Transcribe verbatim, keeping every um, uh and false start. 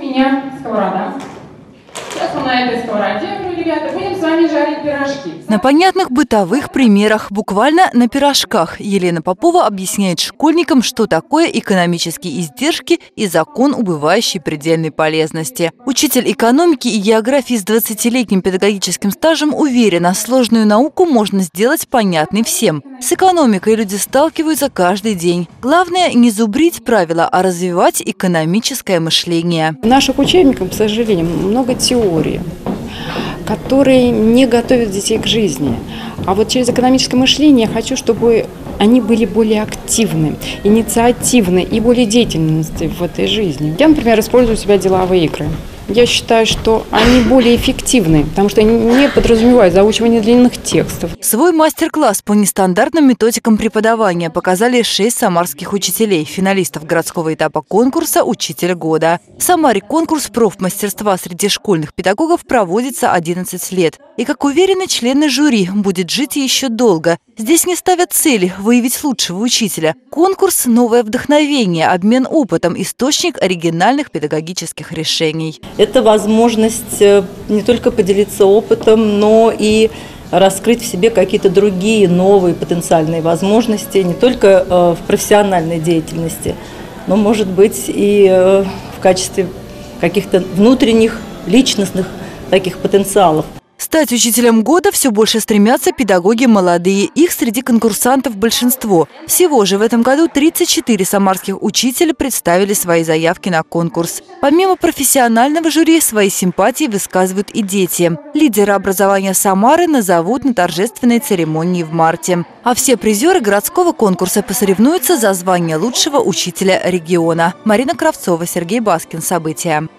меня сковорода. Сейчас мы на этой сковороде, ребята, будем с вами жарить пирожки. На понятных бытовых примерах, буквально на пирожках, Елена Попова объясняет школьникам, что такое экономические издержки и закон убывающей предельной полезности. Учитель экономики и географии с двадцатилетним педагогическим стажем уверена, сложную науку можно сделать понятной всем. С экономикой люди сталкиваются каждый день. Главное – не зубрить правила, а развивать экономическое мышление. В наших учебниках, к сожалению, много теории, которые не готовят детей к жизни. А вот через экономическое мышление я хочу, чтобы они были более активны, инициативны и более деятельны в этой жизни. Я, например, использую у себя деловые игры. Я считаю, что они более эффективны, потому что они не подразумевают заучивание длинных текстов. Свой мастер-класс по нестандартным методикам преподавания показали шесть самарских учителей, финалистов городского этапа конкурса «Учитель года». В Самаре конкурс профмастерства среди школьных педагогов проводится одиннадцать лет. И, как уверены члены жюри, будет жить еще долго. Здесь не ставят цели выявить лучшего учителя. Конкурс – новое вдохновение, обмен опытом, источник оригинальных педагогических решений. Это возможность не только поделиться опытом, но и раскрыть в себе какие-то другие новые потенциальные возможности, не только в профессиональной деятельности, но, может быть, и в качестве каких-то внутренних, личностных таких потенциалов. Стать учителем года все больше стремятся педагоги молодые. Их среди конкурсантов большинство. Всего же в этом году тридцать четыре самарских учителя представили свои заявки на конкурс. Помимо профессионального жюри, свои симпатии высказывают и дети. Лидеры образования Самары назовут на торжественной церемонии в марте. А все призеры городского конкурса посоревнуются за звание лучшего учителя региона. Марина Кравцова, Сергей Баскин. События.